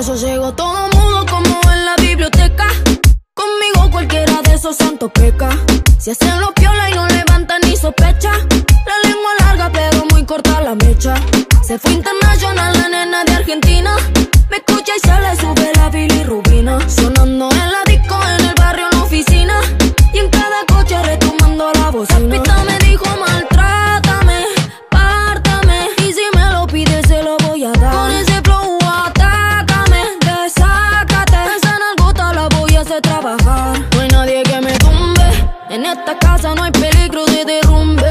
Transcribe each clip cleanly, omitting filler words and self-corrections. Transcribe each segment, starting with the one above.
yo llego todo mudo como en la biblioteca. Conmigo cualquiera de esos santos peca. Si hacen los piola y no levantan ni sospecha. La lengua larga pero muy corta la mecha. Se fue internacional la nena de Argentina. Me escucha y se le sube la bilirrubina. Sonando en la disco, en el barrio, en la oficina. Y en cada coche retomando la bocina. La pista me dijo maltrátame, pártame. Y si me lo pide se lo voy a dar. Con ese flow atácame, desácate. Esa nalgota la voy a hacer trabajar. No hay nadie que me tumbe. En esta casa no hay peligro de derrumbe.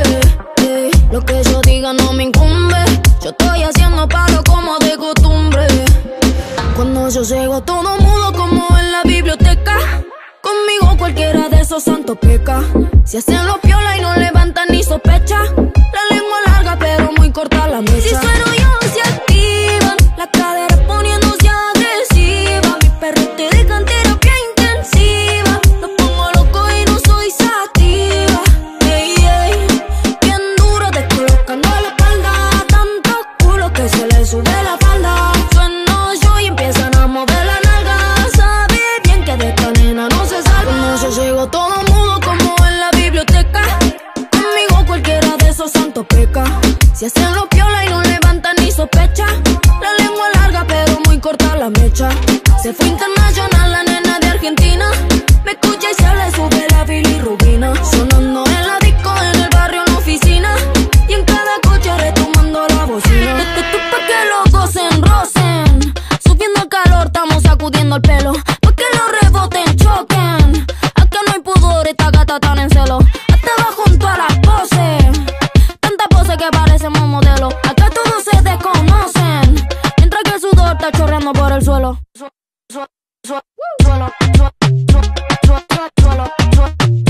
Lo que yo diga no me incumbe. Yo estoy haciendo palo como de costumbre. Cuando yo llego todo mudo como en la biblioteca. Conmigo cualquiera de esos santos peca. Si hacen los piola y no levantan ni sospecha. La lengua larga pero muy corta la mecha. Si sueno yo se activan las caderas poniéndose agresivas. Mis perros te dejan terapia intensiva. Los pongo loco y no soy sativa. Ey, ey, bien duro descolocando la espalda. Tantos culos que se le sube la falda. Sueno yo y empiezan a mover la nalga. Sabe bien que de esta nena no se salva. Cuando yo llego todo mudo como en la biblioteca. Conmigo cualquiera de esos santos peca. Si hacen los piola y no levantan ni sospecha. La lengua larga pero muy corta la mecha. Se fue internacional la nena de Argentina. Me escucha y se le sube la bilirrubina. Sonando en la disco, en el barrio, en la oficina. Y en cada coche retomando la bocina. Esto pa' que los gocen, rocen. Subiendo el calor, estamos sacudiendo el pelo. Pa' que los reboten, choquen. Acá no hay pudor, esta gata tan en celo. Hasta abajo junto a las poses. Tanta pose que parecemos modelos. Acá todos se desconocen. Mientras que el sudor está chorreando por el suelo.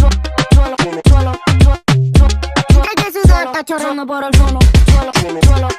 Mientras que el sudor está chorreando por el suelo.